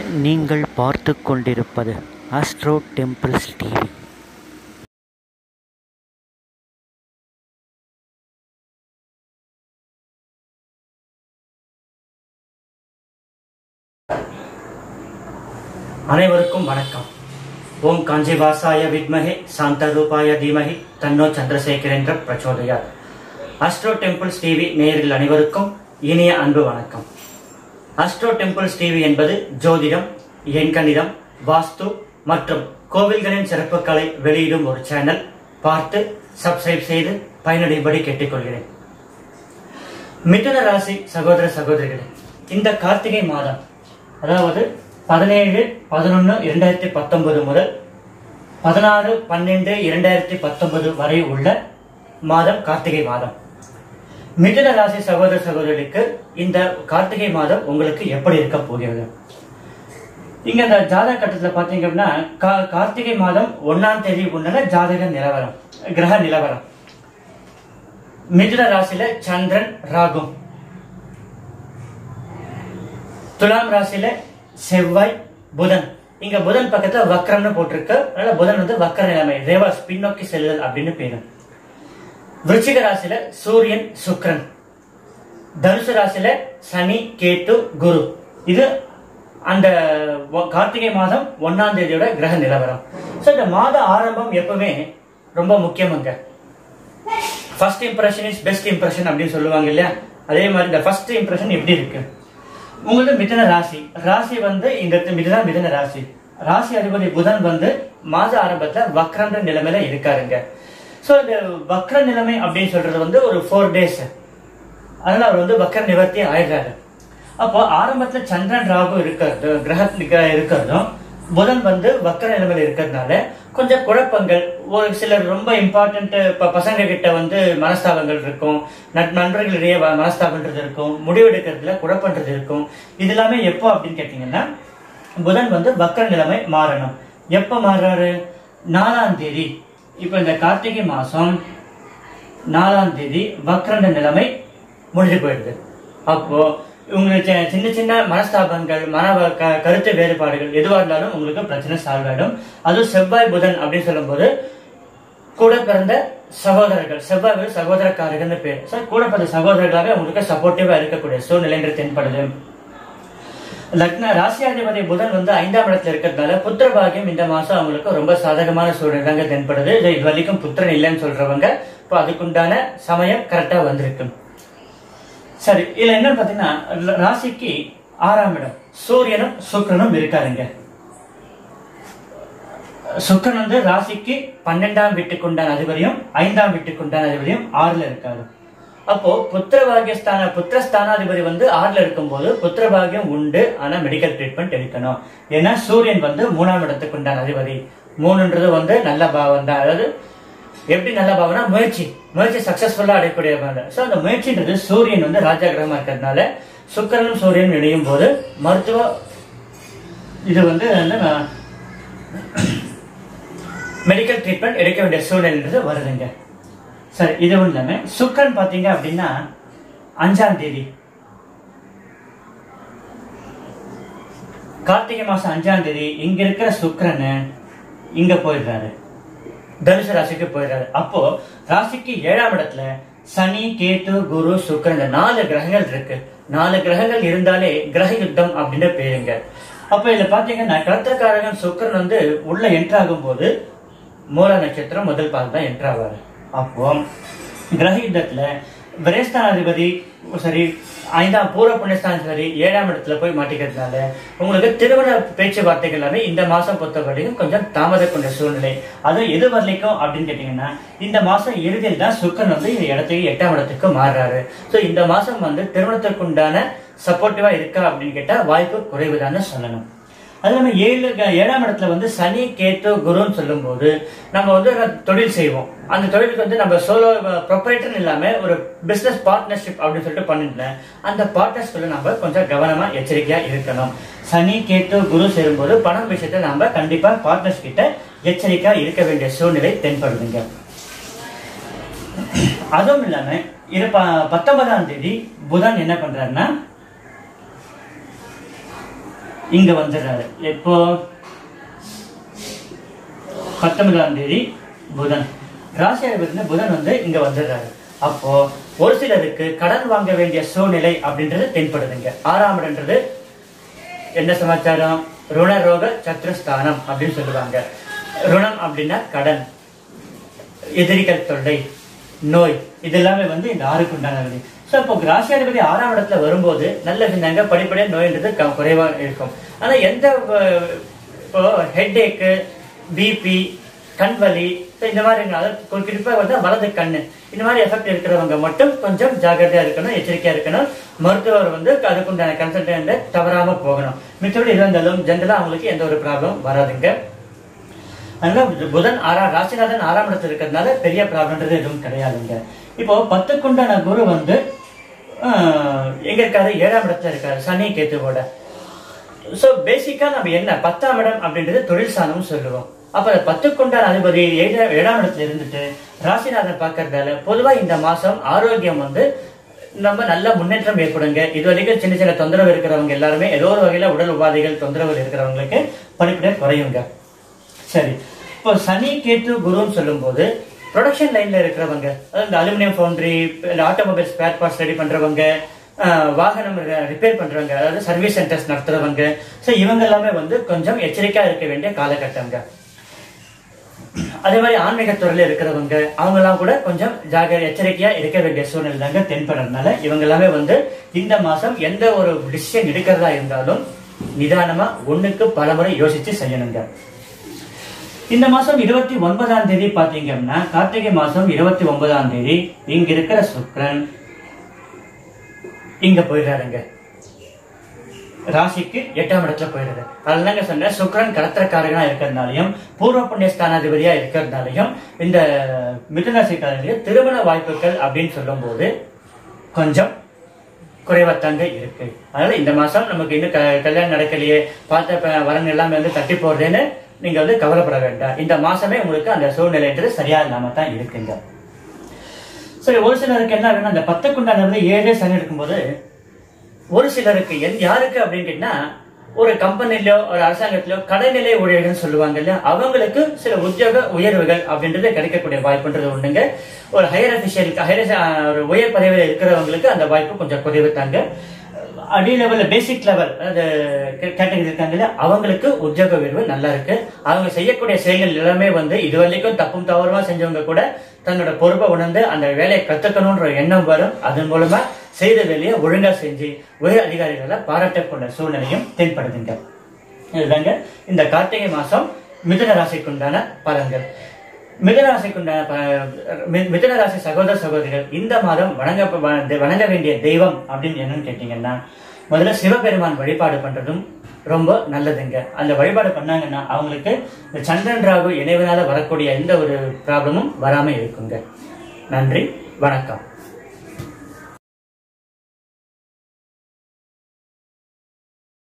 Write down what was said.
நீங்கள் பார்த்து கொண்டிருப்பது ஆஸ்ட்ரோ டெம்பிள்ஸ் டிவி. அனைவருக்கும் வணக்கம். ஓம் காஞ்சிவாசாய வித்மஹே சாந்தரூபாய தீமஹி தன்னோ சந்திரசேகரேந்திர பிரச்சோதயாத். ஆஸ்ட்ரோ டெம்பிள்ஸ் டிவி நேயர்கள் அனைவருக்கும் இனிய அன்பு வணக்கம். ஆஸ்ட்ரோ டெம்பிள்ஸ் டிவி என்பது ஜோதிடம், எண்கணிதம், வாஸ்து மற்றும் கோவில்களின் சிறப்புகளை வெளியிடும் ஒரு சேனல். பார்த்து சப்ஸ்கிரைப் செய்து பயனடைபடி கேட்டுக்கொள்கிறேன். மிதுன ராசி சகோதர சகோதரிகளே, இந்த கார்த்திகை மாதம், அதாவது 17-11-2019 முதல் 16-12-2019 வரை உள்ள மாதம் கார்த்திகை மாதம். மிதுன ராசி சகோதர சகோதரிகளுக்கு இந்த கார்த்திகை மாதம் உங்களுக்கு எப்படி இருக்க போகிறது? இங்க இந்த ஜாதக கட்டத்துல பாத்தீங்க அப்படின்னா கார்த்திகை மாதம் 1ஆம் தேதி உண்டான ஜாதக நிலவரம், கிரக நிலவரம். மிதுன ராசியில சந்திரன் ராகு, துலாம் ராசியில செவ்வாய் புதன். இங்க புதன் பக்கத்துல வக்ரம்னு போட்டிருக்கு. அதனால புதன் வந்து வக்ர நிலைமை, ரிவர்ஸ், பின்னோக்கி செல்லுதல் அப்படின்னு பேரு. விருச்சிக ராசியில சூரியன் சுக்கிரன், தனுசு ராசியில சனி கேத்து குரு. இது அந்த கார்த்திகை மாதம் 1ஆம் தேதியோட கிரக நிலவரம். சோ இந்த மாத ஆரம்பம் எப்பவுமே ரொம்ப முக்கியமுங்க. First impression is best impression அப்படின்னு சொல்லுவாங்க இல்லையா? அதே மாதிரி இந்த ஃபர்ஸ்ட் இம்ப்ரெஷன் எப்படி இருக்கு உங்களுக்கு? மிதுன ராசி, ராசி வந்து இந்த மிதுன ராசி, ராசி அதிபதி புதன் வந்து மாத ஆரம்பத்துல வக்ரன்ற நிலைமையில இருக்காருங்க. சோ இந்த வக்ர நிலைமை அப்படின்னு சொல்றது வந்து ஒரு 4 days. அதனால அவர் வந்து வக்ர நிவர்த்தி ஆயிடுறாரு. அப்போ ஆரம்பத்துல சந்திரன் ராகு இருக்கிறது, கிரக இருக்கிறதும் புதன் வந்து வக்ர நிலைமையில இருக்கிறதுனால கொஞ்சம் குழப்பங்கள், ஒரு சிலர் ரொம்ப இம்பார்ட்டன்ட் பசங்க கிட்ட வந்து மனஸ்தாபங்கள் இருக்கும், நண்பர்களிடையே மனஸ்தாபன்றது இருக்கும், முடிவெடுக்கிறதுல குழப்பன்றது இருக்கும். இது எல்லாமே எப்போ அப்படின்னு கேட்டீங்கன்னா, புதன் வந்து வக்ர நிலைமை மாறணும். எப்ப மாறுறாரு? 4ஆம் தேதி. இப்ப இந்த கார்த்திகை மாசம் 4ஆம் தேதி வக்ர நிலைமை முடிஞ்சு போயிடுது. அப்போ உங்களுக்கு சின்ன சின்ன மனஸ்தாபங்கள், கருத்து வேறுபாடுகள் எதுவாக இருந்தாலும் உங்களுக்கு பிரச்சனை சால்வ் ஆயிடும். அதுவும் செவ்வாய் புதன் அப்படின்னு சொல்லும் போது கூட பிறந்த சகோதரர்கள், செவ்வாய் சகோதரக்காரர்கள் பேர். கூட பிறந்த சகோதரர்களாக உங்களுக்கு சப்போர்ட்டிவா இருக்கக்கூடிய சூழ்நிலைன்றது தென்படுது. லக்ன ராசியாதிபதி புதன் வந்து 5ஆம் இடத்துல இருக்கிறதுனால புத்திர பாகியம் இந்த மாசம் அவங்களுக்கு ரொம்ப சாதகமான சூழ்நிலை தென்படுது. இது வரைக்கும் புத்திரன் இல்லைன்னு சொல்றவங்க இப்போ அதுக்குண்டான சமயம் கரெக்டா வந்திருக்கு. சரி, இதுல என்னன்னு பாத்தீங்கன்னா, ராசிக்கு 6ஆம் இடம் சூரியனும் சுக்கிரனும் இருக்காருங்க. சுக்கிரன் வந்து ராசிக்கு 12ஆம் வீட்டுக்குண்டான அதிபதியும் 5ஆம் வீட்டுக்குண்டான அதிபதியும் 6ல இருக்காரு. அப்போ புத்திரஸ்தானாதிபதி வந்து 6ல இருக்கும் போது புத்திர பாகியம் உண்டு. ஆனா மெடிக்கல் ட்ரீட்மெண்ட் எடுக்கணும். ஏன்னா சூரியன் வந்து 3ஆம் இடத்துக்கு உண்டான அதிபதி. 3ன்றது வந்து நல்ல பாவம் தான். அதாவது எப்படி நல்ல பாவம்னா முயற்சி சக்சஸ்ஃபுல்லா அடையக்கூடிய. சோ அந்த முயற்சின்றது சூரியன் வந்து ராஜா கிரகமா இருக்கிறதுனால சுக்கிரனும் சூரியனும் இணையும் போது மருத்துவ இது வந்து மெடிக்கல் ட்ரீட்மெண்ட் எடுக்க வேண்டிய சூழ்நிலைன்றது வருதுங்க. சரி, இது ஒண்ணு இல்லாம சுக்கிரன் பாத்தீங்க அப்படின்னா 5ஆம் தேதி கார்த்திகை மாசம் 5ஆம் தேதி இங்க இருக்கிற சுக்கிரன் இங்க போயிடுறாரு, தனுசு ராசிக்கு போயிடுறாரு. அப்போ ராசிக்கு 7ஆம் இடத்துல சனி கேத்து குரு சுக்கிரன் 4 கிரகங்கள் இருக்கு. 4 கிரகங்கள் இருந்தாலே கிரக யுத்தம் அப்படின்னு பேருங்க. அப்ப இதுல பாத்தீங்கன்னா கலத்திரக்காரகன் சுக்கிரன் வந்து உள்ள என்ட்ரு ஆகும் போது மூல நட்சத்திரம் முதல் பால் தான் என்ட்ரு ஆவாரு. அப்போ கிரக யுத்தத்துல விரேஸ்தானாதிபதி சரி, 5ஆம் பூர்வ புண்ணியஸ்தானம் சரி 7ஆம் இடத்துல போய் மாட்டிக்கிறதுனால உங்களுக்கு திருமண பேச்சுவார்த்தைகள் எல்லாமே இந்த மாசம் பொறுத்த வரைக்கும் கொஞ்சம் தாமத கொண்ட சூழ்நிலை. அதுவும் எது வரலைக்கும் அப்படின்னு கேட்டீங்கன்னா, இந்த மாசம் இறுதியில் தான் சுக்கிரன் வந்து இந்த இடத்துக்கு 8ஆம் இடத்துக்கு மாறுறாரு. சோ இந்த மாசம் வந்து திருமணத்திற்கு உண்டான சப்போர்ட்டிவா இருக்கா அப்படின்னு கேட்டா வாய்ப்பு குறைவுதான்னு சொல்லணும். அது நம்ம 7ஆம் இடத்துல வந்து சனி கேத்து குருன்னு சொல்லும் போது நம்ம வந்து தொழில் செய்வோம். அந்த தொழிலுக்கு வந்து நம்ம சோலோ ப்ரொப்ரைட்டர் இல்லாம ஒரு பிசினஸ் பார்ட்னர்ஷிப் அப்படின்னு சொல்லிட்டு பண்ணிட்டு அந்த பார்ட்னர்ஷிப்ல நம்ம கொஞ்சம் கவனமா எச்சரிக்கையா இருக்கணும். சனி கேத்து குரு சேரும்போது பணம் விஷயத்த நம்ம கண்டிப்பா பார்ட்னர்ஷிப் கிட்ட எச்சரிக்கையா இருக்க வேண்டிய சூழ்நிலை தென்படுதுங்க. அதுவும் இல்லாம 19ஆம் தேதி புதன் என்ன பண்றாருன்னா இங்க வந்துடுறாரு. எப்போ 19ஆம் தேதி புதன் ராசியாதிபதி புதன் வந்து இங்க வந்துடுறாரு. அப்போ ஒரு சிலருக்கு கடன் வாங்க வேண்டிய சூழ்நிலை அப்படின்றது தென்படுதுங்க. 6ஆம் இடம்ன்றது என்ன சமாச்சாரம்? ருணரோக சத்ருஸ்தானம் அப்படின்னு சொல்லுவாங்க. ருணம் அப்படின்னா கடன், எதிரிகள் தொல்லை, நோய், இது எல்லாமே வந்து இந்த 6க்கு உண்டானது. ஸோ இப்போ ராசியாதிபதி 6ஆம் இடத்துல வரும்போது நல்ல விஷயங்க, படிப்படியாக நோய்ன்றது குறைவா இருக்கும். ஆனா எந்த இப்போ ஹெட் ஏக்கு, பிபி, கண் வலி, இந்த மாதிரி குறிப்பா வந்து வலது கண்ணு, இந்த மாதிரி எஃபெக்ட் இருக்கிறவங்க மட்டும் கொஞ்சம் ஜாகிரதையா இருக்கணும், எச்சரிக்கையா இருக்கணும். மருத்துவர் வந்து அதுக்குண்டான கன்சல்டன்ட் தவறாம போகணும். மித்தபடி இருந்தாலும் ஜென்ரலா அவங்களுக்கு எந்த ஒரு ப்ராப்ளம் வராதுங்க. அதனால புதன் ராசிநாதன் 6ஆம் இடத்துல இருக்கிறதுனால பெரிய ப்ராப்ளம்ன்றது எதுவும் கிடையாதுங்க. இப்போ 10க்குண்டான குரு வந்து எங்க இருக்காரு? 7ஆம் இடத்துல இருக்காரு, சனி கேத்துவோட. சோ பேசிக்கா நம்ம என்ன 10ஆம் இடம் அப்படின்றது தொழில் சாணம் சொல்லுவோம். அப்ப 10க்குண்டான அதிபதி 7ஆம் இடத்துல இருந்துட்டு ராசிநாதன் பாக்குறதால பொதுவா இந்த மாசம் ஆரோக்கியம் வந்து நம்ம நல்ல முன்னேற்றம் ஏற்படுங்க. இது வரைக்கும் சின்ன சின்ன தொந்தரவு இருக்கிறவங்க எல்லாருமே ஏதோ ஒரு வகையில உடல் உபாதைகள் தொந்தரவு இருக்கிறவங்களுக்கு படிப்படியாக குறையுங்க. சரி, இப்போ சனி கேத்து குருன்னு சொல்லும் போது ப்ரொடக்ஷன் லைன்ல இருக்கிறவங்க, அதாவது இந்த aluminium foundry, automobile spare parts ready பண்றவங்க, வாகனம் ரிப்பேர் பண்றவங்க, அதாவது சர்வீஸ் சென்டர்ஸ் நடத்துறவங்க, ஸோ இவங்க எல்லாமே வந்து கொஞ்சம் எச்சரிக்கையா இருக்க வேண்டிய காலகட்டங்க. அதே மாதிரி ஆன்மீகத்துறையில இருக்கிறவங்க அவங்க எல்லாம் கூட கொஞ்சம் எச்சரிக்கையா இருக்க வேண்டிய சூழ்நிலை தாங்க தென்படுறதுனால இவங்க எல்லாமே வந்து இந்த மாசம் எந்த ஒரு டிசிஷன் எடுக்கிறதா இருந்தாலும் நிதானமா ஒண்ணுக்கு பலமுறை யோசிச்சு செய்யணுங்க. இந்த மாசம் 29ஆம் தேதி பாத்தீங்கன்னா கார்த்திகை மாசம் 29ஆம் தேதி இங்க இருக்கிற சுக்கிரன் இங்க போயிடுறாருங்க, ராசிக்கு 8ஆம் இடத்துல போயிடுது. அதுதாங்க சொன்ன சுக்கிரன் கடத்திரக்காரனா இருக்கிறதுனாலையும் பூர்வ புண்ணிய ஸ்தானாதிபதியா இருக்கிறதுனாலையும் இந்த மிதுனராசிக்காரர்களுக்கு திருமண வாய்ப்புகள் அப்படின்னு சொல்லும் போது கொஞ்சம் குறைவாத்தாங்க இருக்கு. அதனால இந்த மாசம் நமக்கு இன்னும் கல்யாணம் நடக்கலையே, பார்த்த வரன் எல்லாமே வந்து தட்டி போடுறேன்னு நீங்க வந்து கவலைப்பட வேண்டாம். இந்த மாசமே உங்களுக்கு அந்த சூழ்நிலைன்றது சரியா இல்லாம தான் இருக்குங்க. சரி, ஒரு சிலருக்கு என்ன ஆகுன்னா அந்த 10க்குண்டானது 7 சனி இருக்கும்போது ஒரு சிலருக்கு யாருக்கு அப்படின்னு கேட்டா ஒரு கம்பெனிலயோ ஒரு அரசாங்கத்திலயோ கடைநிலை ஊழியர்கள் சொல்லுவாங்க இல்லையா, அவங்களுக்கு சில உத்தியோக உயர்வுகள் அப்படின்றது கிடைக்கக்கூடிய வாய்ப்புன்றது உண்டுங்க. ஒரு ஹையர் அபிஷியலுக்கு ஒரு உயர் பதவியில் இருக்கிறவங்களுக்கு அந்த வாய்ப்பு கொஞ்சம் குறைவு தாங்க. அடி லெவல்ல பேசிக் லெவல் கேட்டகரி இருக்காங்க இல்லையா, அவங்களுக்கு உத்தியோக உயர்வு நல்லா இருக்கு. அவங்க செய்யக்கூடிய செயல்கள் எல்லாமே வந்து இது வரைக்கும் தப்பும் தவறுமா செஞ்சவங்க கூட தன்னோட பொறுப்பை உணர்ந்து அந்த வேலையை கத்துக்கணும்ன்ற எண்ணம் வரும். அதன் மூலமா செய்த வேலையை ஒழுங்கா செஞ்சு உயர் அதிகாரிகளை பாராட்டக்கூடிய சூழ்நிலையும் தென்படுதுங்க. இதுதாங்க இந்த கார்த்திகை மாசம் மிதுன ராசிக்குண்டான பலன்கள். மிதுன ராசி சகோதர சகோதரிகள் இந்த மாதம் வணங்க வேண்டிய தெய்வம் அப்படின்னு என்னன்னு கேட்டீங்கன்னா முதல்ல சிவபெருமான் வழிபாடு பண்றதும் ரொம்ப நல்லதுங்க. அந்த வழிபாடு பண்ணாங்கன்னா அவங்களுக்கு சந்திரன் ராகு இணைவனால வரக்கூடிய எந்த ஒரு ப்ராப்ளமும் வராம இருக்குங்க. நன்றி, வணக்கம்.